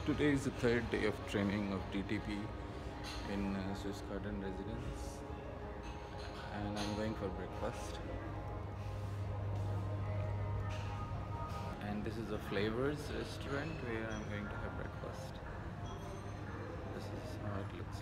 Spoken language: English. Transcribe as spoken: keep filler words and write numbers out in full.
Today is the third day of training of D T P in uh, Swiss Garden Residence, and I'm going for breakfast. And this is a Flavors restaurant where I'm going to have breakfast. This is how it looks.